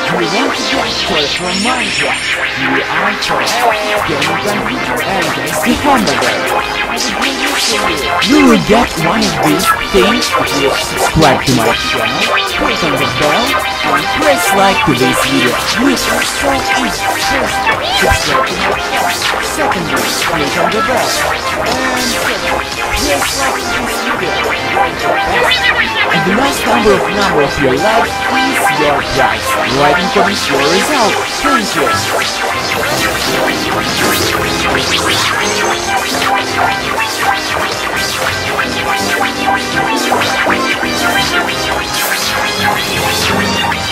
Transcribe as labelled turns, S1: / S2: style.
S1: you want to get toys from Minecraft? Here are toys, gaming computer, and tasty hamburger. You will get one of these things if you subscribe to my channel, click on the bell, and press like to this video, which is so easy. First, subscribe to my channel. Secondly, click on the bell. And third, press like to this video. And the last number of your life is your prize. Write in comments your result. Thank you.